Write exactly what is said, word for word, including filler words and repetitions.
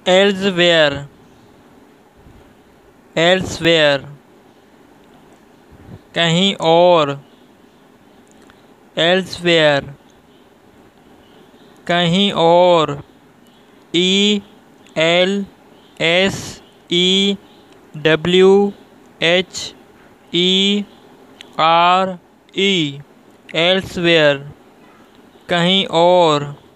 elsewhere, elsewhere, कहीं और, elsewhere, कहीं और, E L S E W H E R E, elsewhere, कहीं और।